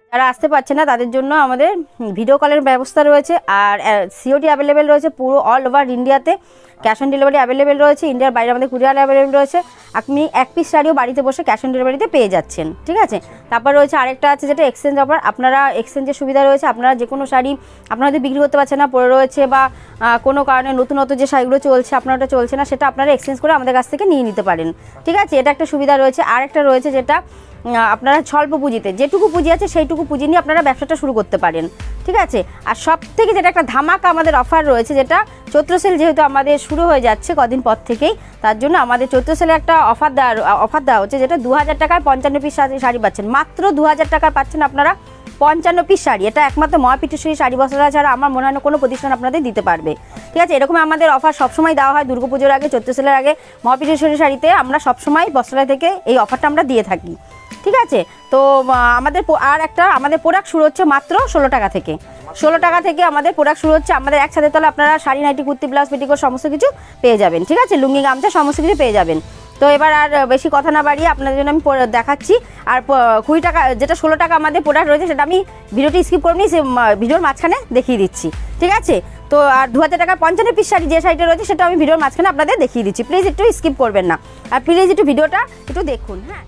যারা আসতে পারছে না তাদের জন্য আমাদের ভিডিও কলের ব্যবস্থা রয়েছে, আর সিওডি অ্যাভেলেবেল রয়েছে পুরো অল ওভার ইন্ডিয়াতে। ক্যাশ অন ডেলিভারি অ্যাভেলেবেল রয়েছে, ইন্ডিয়ার বাইরে আমাদের কুরিয়ার অ্যাভেলেবেল রয়েছে। আপনি এক পিস শাড়িও বাড়িতে বসে ক্যাশ অন ডেলিভারিতে পেয়ে যাচ্ছেন, ঠিক আছে। তারপর রয়েছে আরেকটা আছে যেটা এক্সচেঞ্জ অফার। আপনারা এক্সচেঞ্জের সুবিধা রয়েছে, আপনারা যে কোনো শাড়ি আপনারা যদি বিক্রি করতে পারছেন না, পড়ে রয়েছে বা কোনো কারণে নতুনত্ব যে শাড়িগুলো চলছে আপনার ওটা চলছে না, সেটা আপনারা এক্সচেঞ্জ করে আমাদের কাছ থেকে নিয়ে নিতে পারেন, ঠিক আছে। এটা একটা সুবিধা রয়েছে। আর একটা রয়েছে যেটা আপনারা স্বল্প পুঁজিতে, যেটুকু পুঁজি আছে সেইটুকু পুঁজি নিয়ে আপনারা ব্যবসাটা শুরু করতে পারেন, ঠিক আছে। আর সব থেকে যেটা একটা ধামাকা আমাদের অফার রয়েছে, যেটা চৈত্র সেল যেহেতু আমাদের শুরু হয়ে যাচ্ছে কদিন পর থেকেই, তার জন্য আমাদের চৈত্র সেলে একটা অফার দেওয়া হচ্ছে, যেটা 2000 টাকায় 55 পিস শাড়ি পাচ্ছেন। মাত্র 2000 টাকায় পাচ্ছেন আপনারা 55 পিস শাড়ি। এটা একমাত্র মহাপীঠেশ্বরী শাড়ি বস্ত্রালয় ছাড়া আমার মনে হয় না কোনো প্রতিষ্ঠান আপনাদের দিতে পারবে, ঠিক আছে। এরকম আমাদের অফার সবসময় দেওয়া হয় দুর্গাপুজোর আগে, চৈত্র সেলের আগে। মহাপীঠেশ্বরী শাড়িতে আমরা সবসময় বস্ত্রালয় থেকে এই অফারটা আমরা দিয়ে থাকি, ঠিক আছে। তো আমাদের আমাদের প্রোডাক্ট শুরু হচ্ছে মাত্র 16 টাকা থেকে। 16 টাকা থেকে আমাদের প্রোডাক্ট শুরু হচ্ছে। আমাদের একসাথে তলে আপনারা sari, nightie, kurti, blouse, petticoat সমস্ত কিছু পেয়ে যাবেন, ঠিক আছে। লুঙ্গি, গামছা সমস্ত কিছু পেয়ে যাবেন। তো এবার আর বেশি কথা না বাড়িয়ে আপনাদের জন্য আমি দেখাচ্ছি। আর 20 টাকা যেটা 16 টাকা আমাদের প্রোডাক্ট রয়েছে, সেটা আমি ভিডিওটি স্কিপ করে নিই, ভিডিওর মাঝখানে দেখিয়ে দিচ্ছি, ঠিক আছে। তো আর 2000 টাকা 55 পিস শাড়ি যে শাড়িটা রয়েছে সেটা আমি ভিডিওর মাঝখানে আপনাদের দেখিয়ে দিচ্ছি। প্লিজ একটু স্কিপ করবেন না, আর প্লিজ একটু ভিডিওটা একটু দেখুন। হ্যাঁ,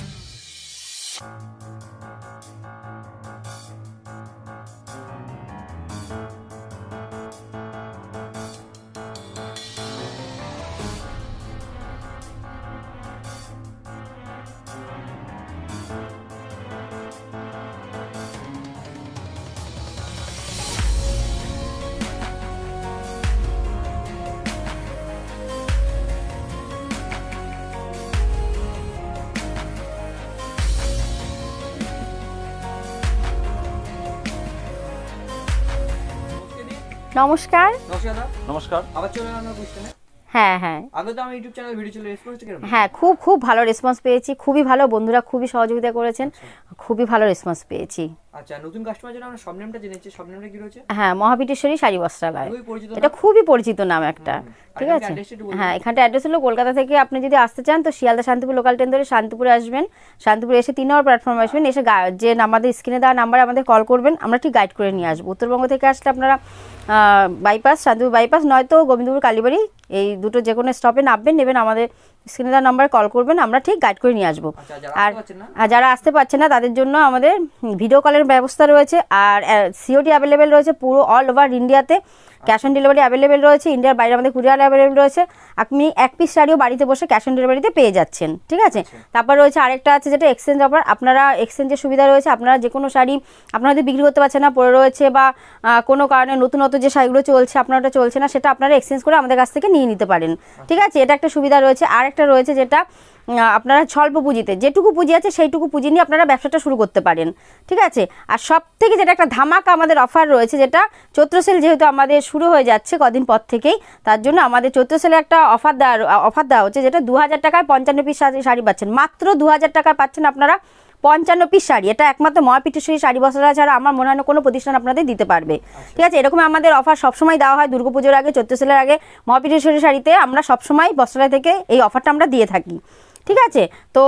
নমস্কার। নমস্কার। আবার চলে এলাম কোশ্চেনে। হ্যাঁ হ্যাঁ, আগে তো আমি ইউটিউব চ্যানেল ভিডিও চলে রেসপন্স কেমন? হ্যাঁ, খুব ভালো রেসপন্স পেয়েছি, খুবই ভালো। বন্ধুরা খুবই সহযোগিতা করেছেন, খুবই ভালো রেসপন্স পেয়েছি। আচ্ছা, নতুন কাস্টমার জন্য আমরা সব নেমটা জেনেছি, সব নেমটা কি রয়েছে? হ্যাঁ, মহাপীঠেশ্বরী শাড়ি বস্ত্রালয়, এটা খুবই পরিচিত নাম একটা, ঠিক আছে। হ্যাঁ, এখানটা অ্যাড্রেস হলো কলকাতা থেকে আপনি যদি আসতে চান তো শিয়ালদা শান্তিপুর লোকাল ট্রেন ধরে শান্তিপুরে আসবেন। শান্তিপুরে এসে 3 নম্বর প্ল্যাটফর্মে আসবেন, এসে যে আমাদের স্ক্রিনে দেওয়া নাম্বারে আমাদের কল করবেন, আমরা ঠিক গাইড করে নিয়ে আসবো। উত্তরবঙ্গ থেকে আসলে আপনারা বাইপাস, শান্তিপুর বাইপাস নয়তো গোবিন্দপুর কালীবাড়ি, এই দুটো যে কোনো স্টপে নামবেন, নেবেন, আমাদের স্ক্রিনে দেওয়া নাম্বারে কল করবেন, আমরা ঠিক গাইড করে নিয়ে আসবো। আর যারা আসতে পারছেন না তাদের জন্য আমাদের ভিডিও কলের ব্যবস্থা রয়েছে, আর সিওডি অ্যাভেলেবেল রয়েছে পুরো অল ওভার ইন্ডিয়াতে। ক্যাশ অন ডেলিভারি অ্যাভেলেবেল রয়েছে, ইন্ডিয়ার বাইরে আমাদের কুরিয়ার অ্যাভেলেবেল রয়েছে। আপনি এক পিস শাড়িও বাড়িতে বসে ক্যাশ অন ডেলিভারিতে পেয়ে যাচ্ছেন, ঠিক আছে। তারপর রয়েছে আরেকটা আছে যেটা এক্সচেঞ্জ অফার। আপনারা এক্সচেঞ্জের সুবিধা রয়েছে, আপনারা যে কোনো শাড়ি আপনারা যদি বিক্রি করতে পারছেন না, পড়ে রয়েছে বা কোনো কারণে নতুনত্ব যে শাড়িগুলো চলছে আপনার ওটা চলছে না, সেটা আপনারা এক্সচেঞ্জ করে আমাদের কাছ থেকে নিয়ে নিতে পারেন, ঠিক আছে। এটা একটা সুবিধা রয়েছে। আর একটা রয়েছে যেটা আপনারা স্বল্প পুঁজিতে, যেটুকু পুঁজি আছে সেইটুকু পুঁজি নিয়ে আপনারা ব্যবসাটা শুরু করতে পারেন, ঠিক আছে। আর সব থেকে যেটা একটা ধামাকা আমাদের অফার রয়েছে, যেটা চৈত্র সেল যেহেতু আমাদের শুরু হয়ে যাচ্ছে কদিন পর থেকেই, তার জন্য আমাদের চৈত্র সেলে একটা অফার দেওয়া হচ্ছে, যেটা 2000 টাকায় 55 পিস শাড়ি পাচ্ছেন। মাত্র 2000 টাকায় পাচ্ছেন আপনারা 55 পিস শাড়ি। এটা একমাত্র মহাপীঠেশ্বরী শাড়ি বস্ত্রালয় ছাড়া আমার মনে হয় না কোনো প্রতিষ্ঠান আপনাদের দিতে পারবে, ঠিক আছে। এরকম আমাদের অফার সবসময় দেওয়া হয় দুর্গাপুজোর আগে, চৈত্র সেলের আগে। মহাপীঠেশ্বরী শাড়িতে আমরা সবসময় বস্ত্রালয় থেকে এই অফারটা আমরা দিয়ে থাকি, ঠিক আছে। তো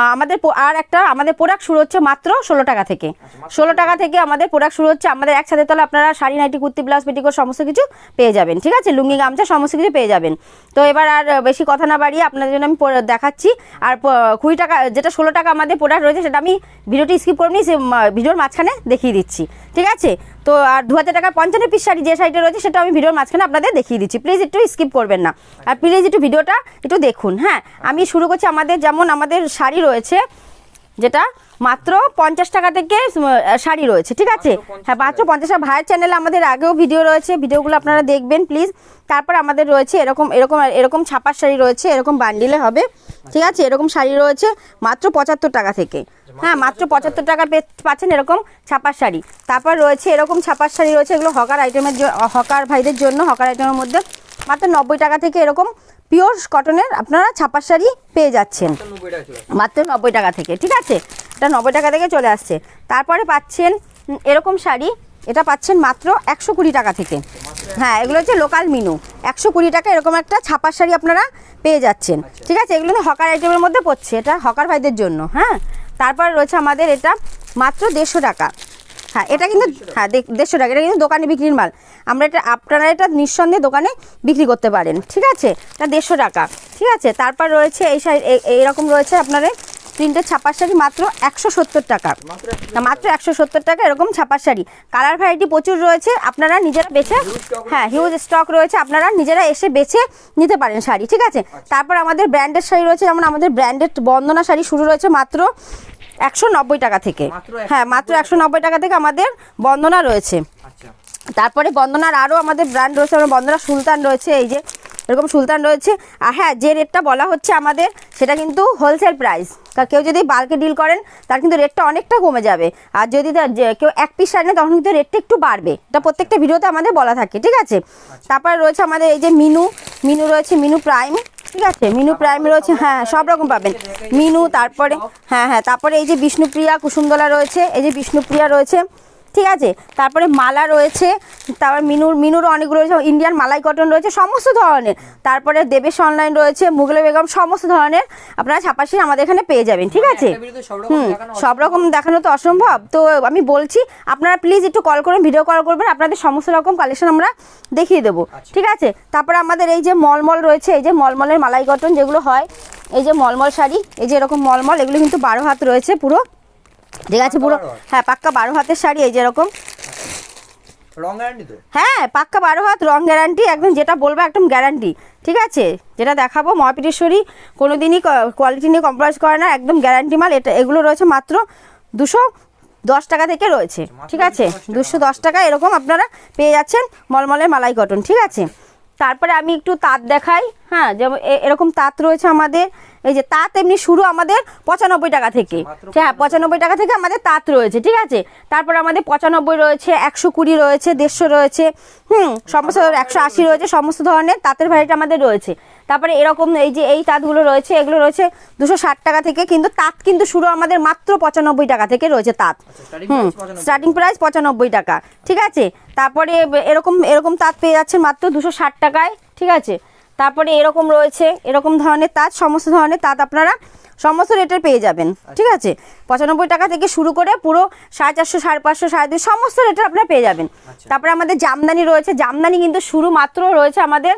আমাদের প্রোডাক্ট শুরু হচ্ছে মাত্র 16 টাকা থেকে। 16 টাকা থেকে আমাদের প্রোডাক্ট শুরু হচ্ছে। আমাদের একসাথে তলে আপনারা sari, nightie, kurti, blouse, petticoat সমস্ত কিছু পেয়ে যাবেন, ঠিক আছে। লুঙ্গি, গামছা সমস্ত কিছু পেয়ে যাবেন। তো এবার আর বেশি কথা না বাড়িয়ে আপনাদের জন্য আমি দেখাচ্ছি। আর 20 টাকা যেটা 16 টাকা আমাদের প্রোডাক্ট রয়েছে, সেটা আমি ভিডিওটি স্কিপ করে নিই, ভিডিওর মাঝখানে দেখিয়ে দিচ্ছি, ঠিক আছে। তো আর 2000 টাকা 55 পিস শাড়ি যে শাড়িটা রয়েছে সেটা আমি ভিডিওর মাঝখানে আপনাদের দেখিয়ে দিচ্ছি। প্লিজ একটু স্কিপ করবেন না, আর প্লিজ একটু ভিডিওটা একটু দেখুন। হ্যাঁ, আমি শুরু করছি। যেমন আমাদের শাড়ি রয়েছে যেটা মাত্র 50 টাকা থেকে শাড়ি রয়েছে, ঠিক আছে। হ্যাঁ, মাত্র 50 টাকা। ভাইয়ের চ্যানেলে আমাদের আগেও ভিডিও রয়েছে, ভিডিওগুলো আপনারা দেখবেন প্লিজ। তারপর আমাদের রয়েছে এরকম ছাপার শাড়ি রয়েছে, এরকম বান্ডিলে হবে, ঠিক আছে। এরকম শাড়ি রয়েছে মাত্র 75 টাকা থেকে। হ্যাঁ, মাত্র 75 টাকা পাচ্ছেন এরকম ছাপার শাড়ি। তারপর রয়েছে এরকম ছাপার শাড়ি রয়েছে, এগুলো হকার ভাইদের জন্য। হকার আইটেমের মধ্যে মাত্র 90 টাকা থেকে এরকম পিওর কটনের আপনারা ছাপার শাড়ি পেয়ে যাচ্ছেন মাত্র 90 টাকা থেকে, ঠিক আছে। এটা 90 টাকা থেকে চলে আসছে। তারপরে পাচ্ছেন এরকম শাড়ি, এটা পাচ্ছেন মাত্র 120 টাকা থেকে। হ্যাঁ, এগুলো হচ্ছে লোকাল মিনু। 120 টাকা এরকম একটা ছাপার শাড়ি আপনারা পেয়ে যাচ্ছেন, ঠিক আছে। এগুলো হকার আইটেমের মধ্যে পড়ছে, এটা হকার ভাইদের জন্য। হ্যাঁ, তারপর রয়েছে আমাদের এটা মাত্র 150 টাকা। হ্যাঁ এটা কিন্তু, হ্যাঁ 150 টাকা, এটা কিন্তু দোকানে বিক্রির মাল। আমরা এটা, আপনারা এটা নিঃসন্দেহে দোকানে বিক্রি করতে পারেন, ঠিক আছে। এটা 150 টাকা, ঠিক আছে। তারপর রয়েছে এই শাড়ি, এইরকম রয়েছে আপনার প্রিন্টের ছাপার শাড়ি মাত্র 170 টাকা, মাত্র 170 টাকা। এরকম ছাপার শাড়ি কালার ভ্যারাইটি প্রচুর রয়েছে, আপনারা নিজেরা বেছে, হ্যাঁ হিউজ স্টক রয়েছে, আপনারা নিজেরা এসে বেছে নিতে পারেন শাড়ি, ঠিক আছে। তারপর আমাদের ব্র্যান্ডেড শাড়ি রয়েছে, যেমন আমাদের ব্র্যান্ডেড বন্দনা শাড়ি শুরু রয়েছে মাত্র 190 টাকা থেকে। হ্যাঁ মাত্র 190 টাকা থেকে আমাদের বন্দনা রয়েছে। তারপরে বন্দনার আরও আমাদের ব্র্যান্ড রয়েছে, আমার বন্দনা সুলতান রয়েছে, এই যে এরকম সুলতান রয়েছে। আর হ্যাঁ যে রেটটা বলা হচ্ছে আমাদের, সেটা কিন্তু হোলসেল প্রাইস। কেউ যদি বাল্কে ডিল করেন তার কিন্তু রেটটা অনেকটা কমে যাবে, আর যদি কেউ এক পিস শাড়ি নেয় তখন কিন্তু রেটটা একটু বাড়বে। এটা প্রত্যেকটা ভিডিওতে আমাদের বলা থাকে, ঠিক আছে। তারপরে রয়েছে আমাদের এই যে মিনু রয়েছে, মিনু প্রাইম, ঠিক আছে। মিনু প্রাইম রয়েছে, হ্যাঁ সব রকম পাবেন মিনু। তারপরে হ্যাঁ তারপরে এই যে বিষ্ণুপ্রিয়া কুসুমদোলা রয়েছে, এই যে বিষ্ণুপ্রিয়া রয়েছে, ঠিক আছে। তারপরে মালা রয়েছে, তারপর মিনুরও অনেকগুলো রয়েছে, ইন্ডিয়ান মালাই কটন রয়েছে, সমস্ত ধরনের। তারপরে দেবেশ অনলাইন রয়েছে, মুঘলে বেগম, সমস্ত ধরনের আপনারা ছাপাশি আমাদের এখানে পেয়ে যাবেন, ঠিক আছে। সব রকম দেখানো তো অসম্ভব, তো আমি বলছি আপনারা প্লিজ একটু কল করবেন, ভিডিও কল করবেন, আপনাদের সমস্ত রকম কালেকশন আমরা দেখিয়ে দেবো, ঠিক আছে। তারপরে আমাদের এই যে মলমল রয়েছে, এই যে মলমলের মালাই কটন যেগুলো হয়, এই যে মলমল শাড়ি, এই যে এরকম মলমল, এগুলো কিন্তু 12 হাত রয়েছে পুরো, ঠিক আছে পুরো, হ্যাঁ পাক্কা 12 হাতের শাড়ি, এই যে এরকম রং গ্যারান্টি তো, হ্যাঁ পাক্কা 12 হাত রং গ্যারান্টি, একদম যেটা বলবো একদম গ্যারান্টি, ঠিক আছে। যেটা দেখাবো মহাপীঠেশ্বরী কোনোদিনই কোয়ালিটি নিয়ে কম্প্রোমাইজ করে না, একদম গ্যারান্টি মাল। এটা এগুলো রয়েছে মাত্র 210 টাকা থেকে রয়েছে, ঠিক আছে। 210 টাকা এরকম আপনারা পেয়ে যাচ্ছেন মলমলের মালাই কটন, ঠিক আছে। তারপরে আমি একটু তাঁত দেখাই, হ্যাঁ যেমন এরকম তাঁত রয়েছে আমাদের, এই যে তাঁত এমনি শুরু আমাদের 95 টাকা থেকে, হ্যাঁ 95 টাকা থেকে আমাদের তাঁত রয়েছে, ঠিক আছে। তারপরে আমাদের 95 রয়েছে, 120 রয়েছে, 150 রয়েছে, সমস্ত 180 রয়েছে, সমস্ত ধরনের তাঁতের ভ্যারাইটি আমাদের রয়েছে। তারপরে এরকম এই যে এই তাঁতগুলো রয়েছে, এগুলো রয়েছে 260 টাকা থেকে, কিন্তু তাঁত কিন্তু শুরু আমাদের মাত্র 95 টাকা থেকে রয়েছে তাঁত, স্টার্টিং প্রাইস 95 টাকা, ঠিক আছে। তারপরে এরকম তাঁত পেয়ে যাচ্ছেন মাত্র 260 টাকায়, ঠিক আছে। তারপরে এরকম রয়েছে, এরকম ধরনের তাঁত, সমস্ত ধরনের তাঁত আপনারা সমস্ত রেটের পেয়ে যাবেন, ঠিক আছে। 95 টাকা থেকে শুরু করে পুরো 450, 550, 350 সমস্ত রেটের আপনারা পেয়ে যাবেন। তারপরে আমাদের জামদানি রয়েছে, জামদানি কিন্তু শুরু মাত্র রয়েছে আমাদের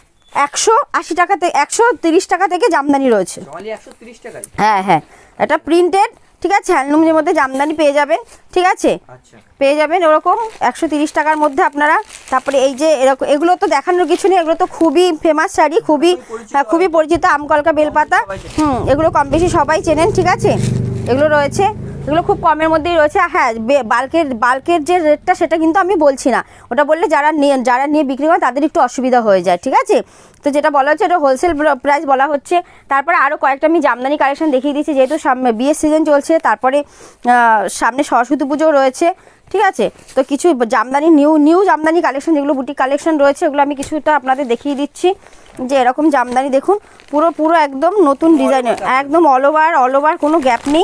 180 টাকা থেকে, 130 টাকা থেকে জামদানি রয়েছে, হ্যাঁ এটা প্রিন্টেড, ঠিক আছে। হ্যান্ডলুমের মধ্যে জামদানি পেয়ে যাবেন, ঠিক আছে, পেয়ে যাবেন ওরকম 130 টাকার মধ্যে আপনারা। তারপরে এই যে এরকম, এগুলো তো দেখানোর কিছু নেই, এগুলো তো খুবই ফেমাস শাড়ি, খুবই পরিচিত, আমকলকা বেলপাতা, এগুলো কম বেশি সবাই চেনেন, ঠিক আছে। এগুলো রয়েছে, এগুলো খুব কমের মধ্যেই রয়েছে। হ্যাঁ বাল্কের যে রেটটা সেটা কিন্তু আমি বলছি না, ওটা বললে যারা নিয়ে বিক্রি করে তাদের একটু অসুবিধা হয়ে যায়, ঠিক আছে। তো যেটা বলা হচ্ছে এটা হোলসেল প্রাইস বলা হচ্ছে। তারপরে আরও কয়েকটা আমি জামদানি কালেকশন দেখিয়ে দিচ্ছি, যেহেতু বিয়ের সিজন চলছে, তারপরে সামনে সরস্বতী পুজোও রয়েছে, ঠিক আছে। তো কিছু জামদানি নিউ জামদানি কালেকশন, যেগুলো বুটিক কালেকশন রয়েছে, ওগুলো আমি কিছুটা আপনাদের দেখিয়ে দিচ্ছি। যে এরকম জামদানি দেখুন, পুরো একদম নতুন ডিজাইনের, একদম অল ওভার কোনো গ্যাপ নেই।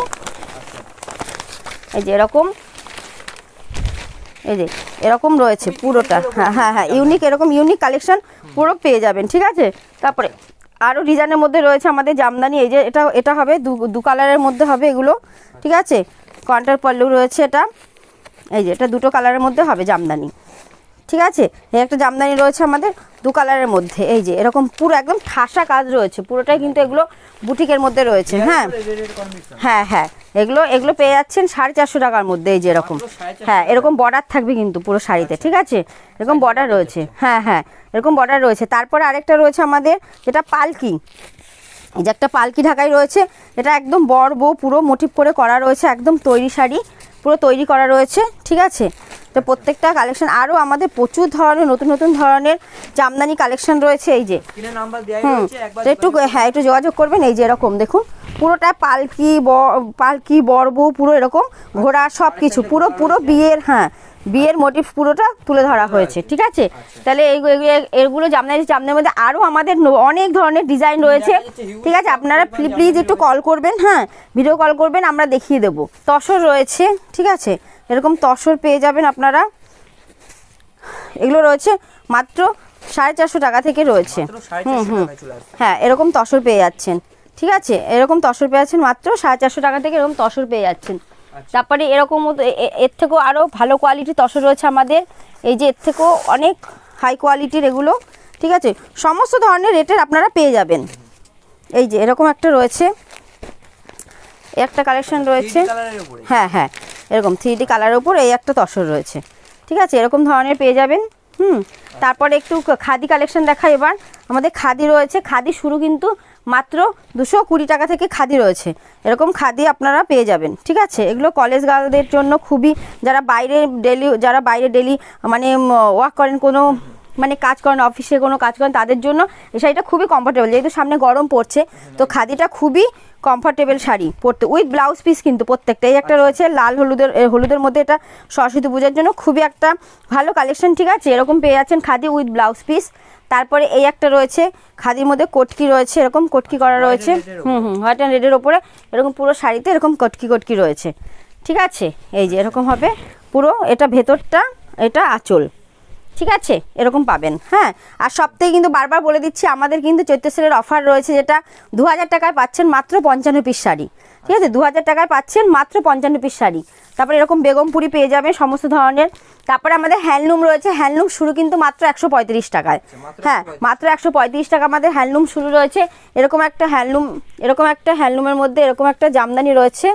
এই যে এরকম, এই যে এরকম রয়েছে পুরোটা, হ্যাঁ এরকম ইউনিক কালেকশন পুরো পেয়ে যাবেন, ঠিক আছে। তারপরে আরও ডিজাইনের মধ্যে রয়েছে আমাদের জামদানি, এই যে এটা হবে দু কালারের মধ্যে হবে এগুলো, ঠিক আছে। কন্ট্রাস্ট পল্লু রয়েছে, এই যে এটা 2টো কালারের মধ্যে হবে জামদানি, ঠিক আছে। এই একটা জামদানি রয়েছে আমাদের 2 কালারের মধ্যে, এই যে এরকম পুরো একদম ঠাসা কাজ রয়েছে, পুরোটাই কিন্তু এগুলো বুটিকের মধ্যে রয়েছে, হ্যাঁ এগুলো পেয়ে যাচ্ছেন 450 টাকার মধ্যে, এই যে এরকম, হ্যাঁ এরকম বর্ডার থাকবে কিন্তু পুরো শাড়িতে, ঠিক আছে। এরকম বর্ডার রয়েছে, হ্যাঁ এরকম বর্ডার রয়েছে। তারপরে আরেকটা রয়েছে আমাদের যেটা পালকি, এই যে একটা পালকি ঢাকাই রয়েছে, এটা একদম পুরো মোটিভ করে করা রয়েছে, একদম তৈরি শাড়ি, পুরো তৈরি করা রয়েছে, ঠিক আছে। তো প্রত্যেকটা কালেকশন, আরও আমাদের প্রচুর ধরনের নতুন ধরনের জামদানি কালেকশন রয়েছে, এই যে একটু যোগাযোগ করবেন। এই যে এরকম দেখুন, পুরোটা পালকি বর্ব, পুরো এরকম ঘোড়া সব কিছু, পুরো বিয়ের মোটিভ পুরোটা তুলে ধরা হয়েছে, ঠিক আছে। তাহলে এগুলো জামদানির মধ্যে আরও আমাদের অনেক ধরনের ডিজাইন রয়েছে, ঠিক আছে। আপনারা প্লিজ একটু কল করবেন, হ্যাঁ ভিডিও কল করবেন, আমরা দেখিয়ে দেবো। তসর রয়েছে, ঠিক আছে, এরকম তসর পেয়ে যাবেন আপনারা, এগুলো রয়েছে মাত্র 450 টাকা থেকে রয়েছে, হ্যাঁ এরকম তসর পেয়ে যাচ্ছেন, ঠিক আছে। এরকম তসর পেয়ে যাচ্ছেন মাত্র 450 টাকা থেকে, এরকম তসর পেয়ে যাচ্ছেন, তারপরে এরকম এর থেকেও আরও ভালো কোয়ালিটির তসর রয়েছে আমাদের, এই যে এর থেকেও অনেক হাই কোয়ালিটির এগুলো, ঠিক আছে। সমস্ত ধরনের রেটের আপনারা পেয়ে যাবেন। এই যে এরকম একটা রয়েছে, একটা কালেকশন রয়েছে, হ্যাঁ হ্যাঁ এরকম 3D কালারের উপর এই একটা তসর রয়েছে, ঠিক আছে, এরকম ধরনের পেয়ে যাবেন। তারপরে একটু খাদি কালেকশন দেখা। এবার আমাদের খাদি রয়েছে, খাদি শুরু কিন্তু মাত্র 220 টাকা থেকে খাদি রয়েছে, এরকম খাদি আপনারা পেয়ে যাবেন, ঠিক আছে। এগুলো কলেজ গার্লদের জন্য খুবই, যারা বাইরে ডেলি মানে ওয়ার্ক করেন, কোনো মানে কাজ করেন, অফিসে কোনো কাজ করেন, তাদের জন্য এই শাড়িটা খুবই কমফোর্টেবল, যেহেতু সামনে গরম পড়ছে, তো খাদিটা খুবই কমফোর্টেবল শাড়ি পরতে, উইথ ব্লাউজ পিস কিন্তু প্রত্যেকটা। এই একটা রয়েছে লাল হলুদের মধ্যে, এটা সরস্বতী পূজার জন্য খুবই একটা ভালো কালেকশন, ঠিক আছে। এরকম পেয়ে যাচ্ছেন খাদি উইথ ব্লাউজ পিস। তারপরে এই একটা রয়েছে খাদির মধ্যে কটকি রয়েছে, এরকম কটকি করা রয়েছে, হোয়াইট অ্যান্ড রেডের ওপরে এরকম পুরো শাড়িতে এরকম কটকি রয়েছে, ঠিক আছে। এই যে এরকম হবে পুরো, এটা ভেতরটা, এটা আঁচল, ঠিক আছে, এরকম পাবেন। হ্যাঁ, আর সবথেকে কিন্তু বারবার বলে দিচ্ছি, আমাদের কিন্তু চৈত্র সেলের অফার রয়েছে, যেটা 2000 টাকায় পাচ্ছেন মাত্র 55 পিস শাড়ি, ঠিক আছে, 2000 টাকায় পাচ্ছেন মাত্র 55 পিস শাড়ি। তারপরে এরকম বেগমপুরি পেয়ে যাবেন সমস্ত ধরনের। তারপরে আমাদের হ্যান্ডলুম রয়েছে, হ্যান্ডলুম শুরু কিন্তু মাত্র 135 টাকায়, হ্যাঁ মাত্র 135 টাকা আমাদের হ্যান্ডলুম শুরু রয়েছে। এরকম একটা হ্যান্ডলুমের মধ্যে এরকম একটা জামদানি রয়েছে,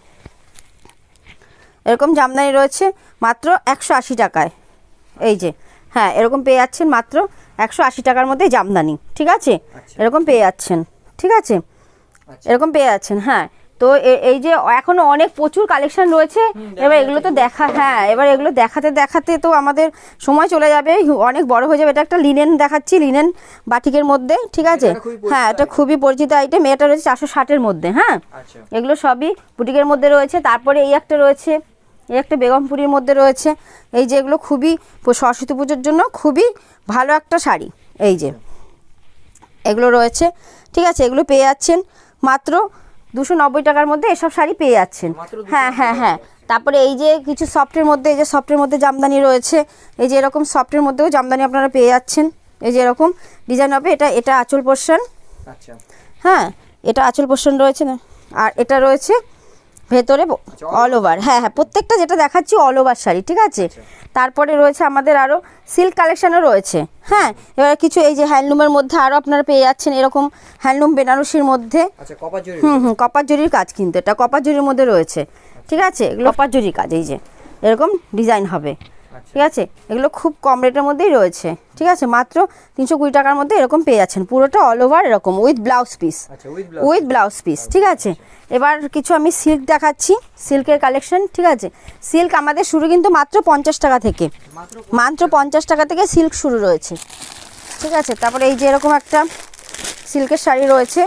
এরকম জামদানি রয়েছে মাত্র 180 টাকায়। এই যে হ্যাঁ, এরকম পেয়ে যাচ্ছেন মাত্র 180 টাকার মধ্যে জামদানি, ঠিক আছে, এরকম পেয়ে যাচ্ছেন, ঠিক আছে, এরকম পেয়ে যাচ্ছেন। হ্যাঁ, তো এই যে এখনো অনেক প্রচুর কালেকশন রয়েছে, এবার এগুলো তো এবার এগুলো দেখাতে তো আমাদের সময় চলে যাবে, অনেক বড় হয়ে যাবে। এটা একটা লিনেন দেখাচ্ছি, লিনেন বাটিকের মধ্যে, ঠিক আছে, হ্যাঁ এটা খুবই পরিচিত আইটেম। এটা রয়েছে 460-এর মধ্যে, হ্যাঁ এগুলো সবই বুটিকের মধ্যে রয়েছে। তারপরে এই একটা রয়েছে, এই একটা বেগমপুরির মধ্যে রয়েছে, এই যে এগুলো খুবই সরস্বতী পুজোর জন্য খুবই ভালো একটা শাড়ি, এই যে এগুলো রয়েছে, ঠিক আছে, এগুলো পেয়ে যাচ্ছেন মাত্র 290 টাকার মধ্যে, এসব শাড়ি পেয়ে যাচ্ছেন। হ্যাঁ। তারপরে এই যে কিছু সফটের মধ্যে, এই যে সফটের মধ্যে জামদানি রয়েছে, এই যে এরকম সফটের মধ্যেও জামদানি আপনারা পেয়ে যাচ্ছেন, এই যে এরকম ডিজাইন হবে। এটা আঁচল পোর্শন, আচ্ছা হ্যাঁ, এটা আঁচল পোর্শন রয়েছে না, আর এটা রয়েছে ভেতরে অল ওভার, হ্যাঁ প্রত্যেকটা যেটা দেখাচ্ছি অল ওভার শাড়ি, ঠিক আছে। তারপরে রয়েছে আমাদের আরও সিল্ক কালেকশানও রয়েছে। হ্যাঁ, এবার কিছু এই যে হ্যান্ডলুমের মধ্যে আরও আপনারা পেয়ে যাচ্ছেন এরকম হ্যান্ডলুম বেনারসির মধ্যে, কপার জরির কাজ, কিন্তু এটা কপার জরির মধ্যে রয়েছে, ঠিক আছে, এগুলো কপার জরির কাজ, এই যে এরকম ডিজাইন হবে, ঠিক আছে, এগুলো খুব কম রেটের মধ্যেই রয়েছে, ঠিক আছে, মাত্র 320 টাকার মধ্যে এরকম পেয়ে যাচ্ছেন, পুরোটা অল ওভার এরকম উইথ ব্লাউজ পিস, ঠিক আছে। এবার কিছু আমি সিল্ক দেখাচ্ছি, সিল্কের কালেকশন, ঠিক আছে। সিল্ক আমাদের শুরু কিন্তু মাত্র 50 টাকা থেকে, মাত্র 50 টাকা থেকে সিল্ক শুরু রয়েছে, ঠিক আছে। তারপরে এই যে এরকম একটা সিল্কের শাড়ি রয়েছে,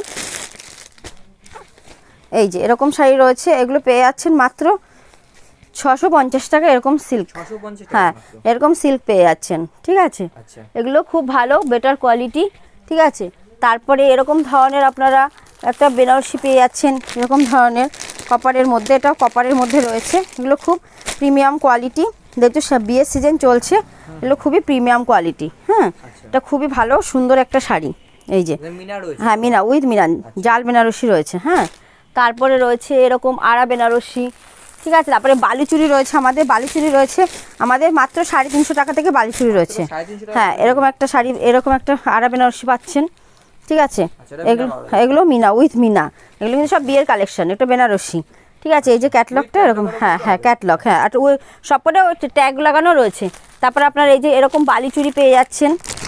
এই যে এরকম শাড়ি রয়েছে, এগুলো পেয়ে যাচ্ছেন মাত্র 650 টাকা, এরকম সিল্ক, হ্যাঁ এরকম সিল্ক পেয়ে যাচ্ছেন, ঠিক আছে, এগুলো খুব ভালো বেটার কোয়ালিটি, ঠিক আছে। তারপরে এরকম ধরনের আপনারা একটা বেনারসি পেয়ে যাচ্ছেন, এরকম ধরনের কপারের মধ্যে, এটা কপারের মধ্যে রয়েছে, এগুলো খুব প্রিমিয়াম কোয়ালিটি, যেহেতু বিয়ের সিজন চলছে, এগুলো খুবই প্রিমিয়াম কোয়ালিটি, হ্যাঁ এটা খুবই ভালো সুন্দর একটা শাড়ি, এই যে হ্যাঁ মিনা উইথ মিনা জাল বেনারসি রয়েছে, হ্যাঁ। তারপরে রয়েছে এরকম আড়া বেনারসি, ঠিক আছে। তারপরে বালিচুরি রয়েছে, আমাদের মাত্র 350 টাকা থেকে বালিচুরি রয়েছে, হ্যাঁ এরকম একটা শাড়ি, এরকম একটা আড়া বেনারসি পাচ্ছেন, ঠিক আছে। এগুলো মিনা উইথ মিনা, এগুলো কিন্তু সব বিয়ের কালেকশন, এটা বেনারসি, ঠিক আছে। এই যে ক্যাটলগটা এরকম, হ্যাঁ ক্যাটলগ, হ্যাঁ আর ওই সবকটা ট্যাগ লাগানো রয়েছে। তারপরে আপনার এই যে এরকম বালিচুরি পেয়ে যাচ্ছেন,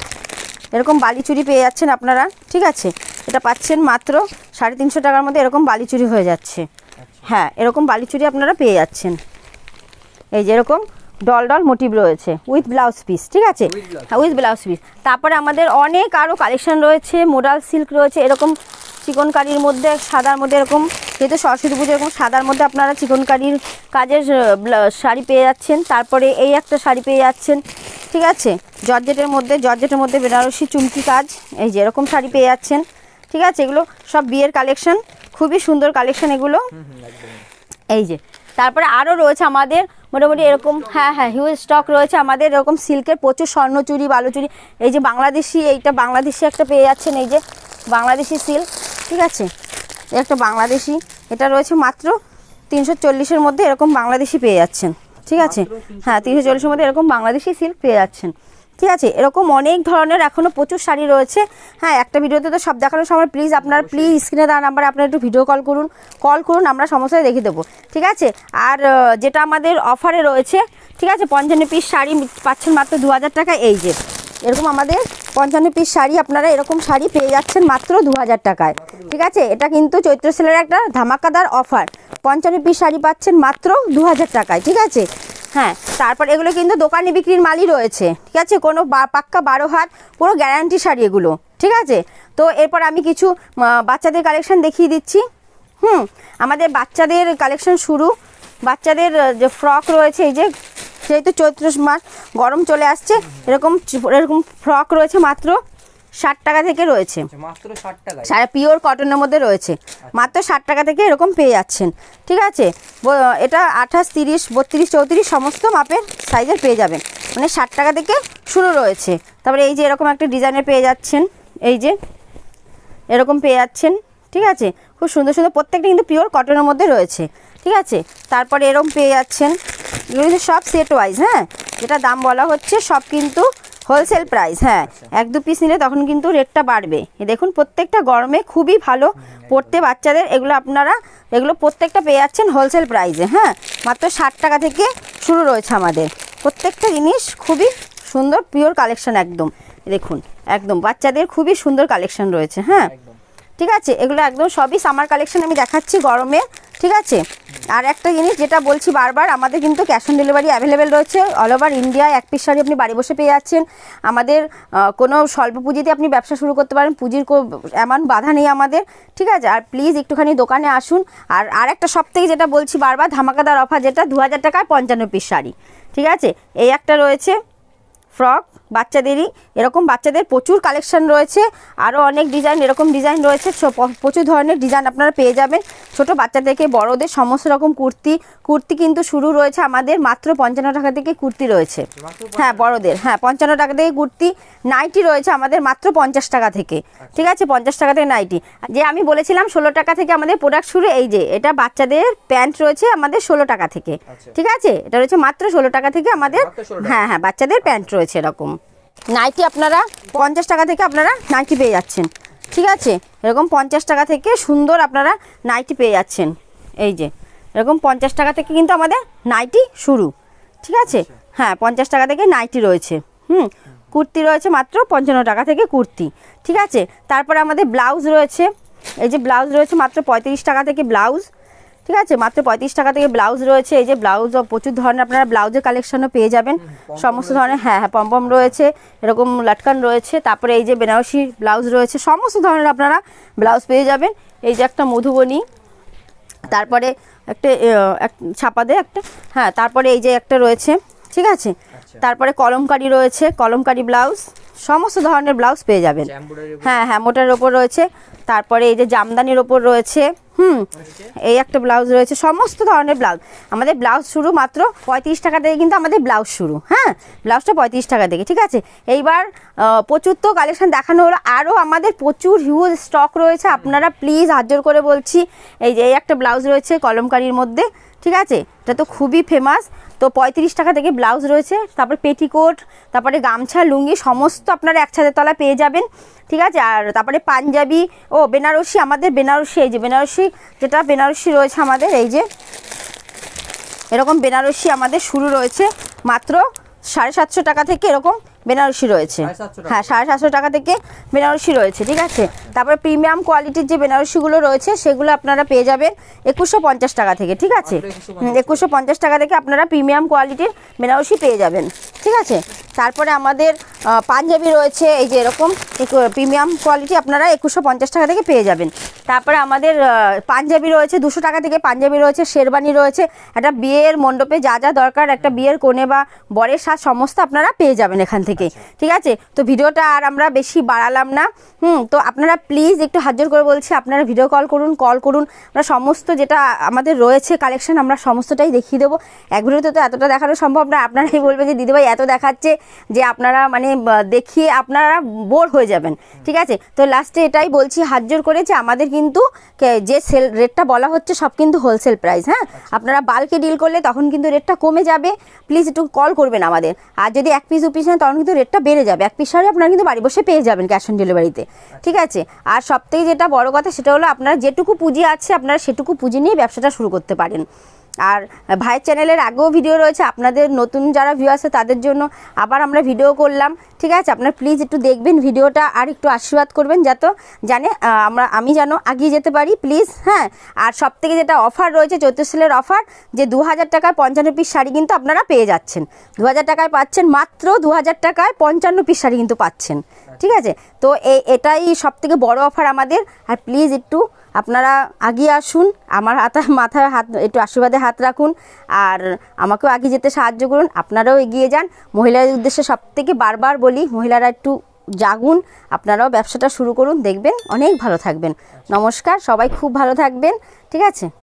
আপনারা, ঠিক আছে, এটা পাচ্ছেন মাত্র 350 টাকার মধ্যে, এরকম বালিচুরি হয়ে যাচ্ছে, হ্যাঁ এরকম বালিচুরি আপনারা পেয়ে যাচ্ছেন। এই যে এরকম ডল মোটিভ রয়েছে উইথ ব্লাউজ পিস, ঠিক আছে, উইথ ব্লাউজ পিস। তারপরে আমাদের অনেক আরও কালেকশন রয়েছে, মোডাল সিল্ক রয়েছে, এরকম চিকনকারির মধ্যে সাদার মধ্যে, এরকম যেহেতু সরস্বতী পুজো, এরকম সাদার মধ্যে আপনারা চিকনকারির কাজের শাড়ি পেয়ে যাচ্ছেন। তারপরে এই একটা শাড়ি পেয়ে যাচ্ছেন, ঠিক আছে, জর্জেটের মধ্যে বেনারসি চুমকি কাজ, এই যে এরকম শাড়ি পেয়ে যাচ্ছেন, ঠিক আছে। এগুলো সব বিয়ের কালেকশন, খুবই সুন্দর কালেকশন এগুলো, এই যে। তারপরে আরও রয়েছে আমাদের মোটামুটি এরকম, হ্যাঁ হিউজ স্টক রয়েছে আমাদের, এরকম সিল্কের প্রচুর স্বর্ণচুরি, বালুচুরি, এই যে বাংলাদেশি, এইটা বাংলাদেশি একটা পেয়ে যাচ্ছেন, এই যে বাংলাদেশি সিল্ক, ঠিক আছে, একটা বাংলাদেশি, এটা রয়েছে মাত্র 340-এর মধ্যে এরকম বাংলাদেশি পেয়ে যাচ্ছেন, ঠিক আছে। হ্যাঁ 340-এর মধ্যে এরকম বাংলাদেশি সিল্ক পেয়ে যাচ্ছেন, ঠিক আছে। এরকম অনেক ধরনের এখনও প্রচুর শাড়ি রয়েছে। হ্যাঁ একটা ভিডিওতে তো সব দেখানোর সময় প্লিজ আপনারা স্ক্রিনে দেওয়া নাম্বারে আপনারা একটু ভিডিও কল করুন, আমরা সমস্যায় দেখিয়ে দেবো, ঠিক আছে। আর যেটা আমাদের অফারে রয়েছে, ঠিক আছে, 55 পিস শাড়ি পাচ্ছেন মাত্র 2000 টাকা। এই যে এরকম আমাদের 55 পিস শাড়ি, আপনারা এরকম শাড়ি পেয়ে যাচ্ছেন মাত্র 2000 টাকায়, ঠিক আছে। এটা কিন্তু চৈত্র সেলের একটা ধামাকাদার অফার। 55 পিস শাড়ি পাচ্ছেন মাত্র 2000 টাকায়, ঠিক আছে। হ্যাঁ তারপর এগুলো কিন্তু দোকানে বিক্রির মালই রয়েছে, ঠিক আছে, কোনো পাক্কা 12 হাত পুরো গ্যারান্টি শাড়ি এগুলো, ঠিক আছে। তো এরপর আমি কিছু বাচ্চাদের কালেকশন দেখিয়ে দিচ্ছি। আমাদের বাচ্চাদের কালেকশন শুরু। বাচ্চাদের যে ফ্রক রয়েছে, এই যে যেহেতু চৈত্র মাস গরম চলে আসছে, এরকম ফ্রক রয়েছে মাত্র 60 টাকা থেকে রয়েছে, মাত্র 60 টাকা, সারা পিওর কটনের মধ্যে রয়েছে, মাত্র 60 টাকা থেকে এরকম পেয়ে যাচ্ছেন, ঠিক আছে। এটা 28, 30, 32, 34 সমস্ত মাপের সাইজের পেয়ে যাবেন, মানে 60 টাকা থেকে শুরু রয়েছে। তারপরে এই যে এরকম একটা ডিজাইনের পেয়ে যাচ্ছেন, এই যে এরকম পেয়ে যাচ্ছেন, ঠিক আছে। খুব সুন্দর সুন্দর, প্রত্যেকটা কিন্তু পিওর কটনের মধ্যে রয়েছে, ঠিক আছে। তারপরে এরকম পেয়ে যাচ্ছেন, এগুলো কিন্তু সব সেট ওয়াইজ, হ্যাঁ যেটা দাম বলা হচ্ছে সব কিন্তু হোলসেল প্রাইস। হ্যাঁ 1-2 পিস নিলে তখন কিন্তু রেটটা বাড়বে। দেখুন প্রত্যেকটা গরমে খুবই ভালো পড়তে বাচ্চাদের, এগুলো প্রত্যেকটা পেয়ে যাচ্ছেন হোলসেল প্রাইসে। হ্যাঁ মাত্র 60 টাকা থেকে শুরু রয়েছে আমাদের প্রত্যেকটা জিনিস, খুবই সুন্দর পিওর কালেকশন একদম। দেখুন একদম বাচ্চাদের খুবই সুন্দর কালেকশন রয়েছে, হ্যাঁ ঠিক আছে। এগুলো একদম সবই সামার কালেকশন আমি দেখাচ্ছি গরমে, ঠিক আছে। আর একটা জিনিস যেটা বলছি বারবার, আমাদের কিন্তু ক্যাশ অন ডেলিভারি অ্যাভেলেবেল রয়েছে অল ওভার ইন্ডিয়া। এক পিস শাড়ি আপনি বাড়ি বসে পেয়ে যাচ্ছেন। আমাদের কোনো স্বল্প পুঁজিতে আপনি ব্যবসা শুরু করতে পারেন, পুঁজির এমন বাধা নেই আমাদের, ঠিক আছে। আর প্লিজ একটুখানি দোকানে আসুন। আর একটা সবথেকে যেটা বলছি বারবার, ধামাকাদার অফার, যেটা 2000 টাকায় 55 পিস শাড়ি, ঠিক আছে। এই একটা রয়েছে ফ্রক বাচ্চাদেরই, এরকম বাচ্চাদের প্রচুর কালেকশন রয়েছে, আরও অনেক ডিজাইন, এরকম ডিজাইন রয়েছে, প্রচুর ধরনের ডিজাইন আপনারা পেয়ে যাবেন। ছোট বাচ্চা থেকে বড়দের সমস্ত রকম কুর্তি কিন্তু শুরু রয়েছে আমাদের মাত্র 55 টাকা থেকে কুর্তি রয়েছে, হ্যাঁ বড়দের, হ্যাঁ 55 টাকা থেকে কুর্তি। নাইটি রয়েছে আমাদের মাত্র 50 টাকা থেকে, ঠিক আছে, 50 টাকা থেকে নাইটি। যে আমি বলেছিলাম 16 টাকা থেকে আমাদের প্রোডাক্ট শুরু, এই যে এটা বাচ্চাদের প্যান্ট রয়েছে আমাদের 16 টাকা থেকে, ঠিক আছে। এটা রয়েছে মাত্র 16 টাকা থেকে আমাদের, হ্যাঁ বাচ্চাদের প্যান্ট রয়েছে। এরকম নাইটি আপনারা 50 টাকা থেকে আপনারা নাইটি পেয়ে যাচ্ছেন, ঠিক আছে। এরকম 50 টাকা থেকে সুন্দর আপনারা নাইটি পেয়ে যাচ্ছেন। এই যে এরকম 50 টাকা থেকে কিন্তু আমাদের নাইটি শুরু, ঠিক আছে। হ্যাঁ 50 টাকা থেকে নাইটি রয়েছে। কুর্তি রয়েছে মাত্র 55 টাকা থেকে কুর্তি, ঠিক আছে। তারপরে আমাদের ব্লাউজ রয়েছে, এই যে ব্লাউজ রয়েছে মাত্র 35 টাকা থেকে ব্লাউজ, ঠিক আছে, মাত্র 35 টাকা থেকে ব্লাউজ রয়েছে। এই যে ব্লাউজ প্রচুর ধরনের আপনারা ব্লাউজের কালেকশনও পেয়ে যাবেন, সমস্ত ধরনের, হ্যাঁ পম্পম রয়েছে, এরকম লাটকান রয়েছে। তারপরে এই যে বেনারসি ব্লাউজ রয়েছে, সমস্ত ধরনের আপনারা ব্লাউজ পেয়ে যাবেন। এই যে একটা মধুবনী, তারপরে একটা ছাপাদে একটা, হ্যাঁ তারপরে এই যে একটা রয়েছে, ঠিক আছে। তারপরে কলমকারি রয়েছে, কলমকারি ব্লাউজ, সমস্ত ধরনের ব্লাউজ পেয়ে যাবেন। হ্যাঁ মোটার ওপর রয়েছে। তারপরে এই যে জামদানির ওপর রয়েছে, এই একটা ব্লাউজ রয়েছে, সমস্ত ধরনের ব্লাউজ। আমাদের ব্লাউজ শুরু মাত্র 35 টাকা থেকে কিন্তু আমাদের ব্লাউজ শুরু, হ্যাঁ ব্লাউজটা 35 টাকা থেকে, ঠিক আছে। এইবার প্রচুর তো কালেকশন দেখানো হলো, আরও আমাদের প্রচুর হিউজ স্টক রয়েছে, আপনারা প্লিজ হাত জোর করে বলছি। এই যে এই একটা ব্লাউজ রয়েছে কলমকারির মধ্যে, ঠিক আছে, এটা তো খুবই ফেমাস। তো 35 টাকা থেকে ব্লাউজ রয়েছে। তারপরে পেটিকোট, তারপরে গামছা, লুঙ্গি, সমস্ত আপনারা এক ছাদের তলায় পেয়ে যাবেন, ঠিক আছে। আর তারপরে পাঞ্জাবি ও বেনারসি, আমাদের বেনারসি, এই যে বেনারসি, যেটা বেনারসি রয়েছে আমাদের, এই যে এরকম বেনারসি আমাদের শুরু রয়েছে মাত্র 750 টাকা থেকে, এরকম বেনারসি রয়েছে, হ্যাঁ 750 টাকা থেকে বেনারসি রয়েছে, ঠিক আছে। তারপরে প্রিমিয়াম কোয়ালিটির যে বেনারসিগুলো রয়েছে সেগুলো আপনারা পেয়ে যাবেন 2150 টাকা থেকে, ঠিক আছে। 2150 টাকা থেকে আপনারা প্রিমিয়াম কোয়ালিটির বেনারসি পেয়ে যাবেন, ঠিক আছে। তারপরে আমাদের পাঞ্জাবি রয়েছে, এই যে এরকম প্রিমিয়াম কোয়ালিটি আপনারা 2150 টাকা থেকে পেয়ে যাবেন। তারপরে আমাদের পাঞ্জাবি রয়েছে 200 টাকা থেকে, পাঞ্জাবি রয়েছে, শেরবানি রয়েছে, একটা বিয়ের মণ্ডপে যা যা দরকার, একটা বিয়ের কোণে বা বরের সাজ, সমস্ত আপনারা পেয়ে যাবেন এখান থেকে, ঠিক আছে। তো ভিডিওটা আর আমরা বেশি বাড়ালাম না, তো আপনারা প্লিজ একটু হাত জোর করে বলছি, আপনারা ভিডিও কল করুন, আমরা সমস্ত যেটা আমাদের রয়েছে কালেকশন আমরা সমস্তটাই দেখিয়ে দেবো। এক ভিডিওতে তো এতটা দেখানো সম্ভব না, আপনারাই বলবেন যে দিদিভাই এত দেখাচ্ছে যে আপনারা মানে দেখিয়ে আপনারা বোর হয়ে যাবেন, ঠিক আছে। তো লাস্টে এটাই বলছি হাত জোর করে যে আমাদের কিন্তু যে সেল রেটটা বলা হচ্ছে সব কিন্তু হোলসেল প্রাইস, হ্যাঁ। আপনারা বাল্কে ডিল করলে তখন কিন্তু রেটটা কমে যাবে, প্লিজ একটু কল করবেন আমাদের। আর যদি 1 পিস 2 পিস নেন তখন কিন্তু রেটটা বেড়ে যাবে, 1 পিস শাড়ি আপনারা কিন্তু বাড়ি বসে পেয়ে যাবেন ক্যাশ অন ডেলিভারিতে, ঠিক আছে। আর সবথেকে যেটা বড় কথা সেটা হলো আপনারা যেটুকু পুঁজি আছে আপনারা সেটুকু পুঁজি নিয়ে ব্যবসাটা শুরু করতে পারেন। আর ভাইয়ের চ্যানেলের আগেও ভিডিও রয়েছে, আপনাদের নতুন যারা ভিউ আছে তাদের জন্য আবার আমরা ভিডিও করলাম, ঠিক আছে। আপনারা প্লিজ একটু দেখবেন ভিডিওটা আর একটু আশীর্বাদ করবেন যাতে আমি যেন এগিয়ে যেতে পারি, প্লিজ, হ্যাঁ। আর সবথেকে যেটা অফার রয়েছে চৈত্র সেলের অফার, যে 2000 টাকায় 55 পিস শাড়ি কিন্তু আপনারা পেয়ে যাচ্ছেন, 2000 টাকায় পাচ্ছেন, মাত্র 2000 টাকায় 55 পিস শাড়ি কিন্তু পাচ্ছেন, ঠিক আছে। তো এটাই সবথেকে বড় অফার আমাদের। আর প্লিজ একটু আপনারা এগিয়ে আসুন, আমার মাথায় হাত একটু আশীর্বাদে হাত রাখুন, আর আমাকেও এগিয়ে যেতে সাহায্য করুন, আপনারাও এগিয়ে যান। মহিলাদের উদ্দেশ্যে সবথেকে বারবার বলি, মহিলারা একটু জাগুন, আপনারাও ব্যবসাটা শুরু করুন, দেখবেন অনেক ভালো থাকবেন। নমস্কার, সবাই খুব ভালো থাকবেন, ঠিক আছে।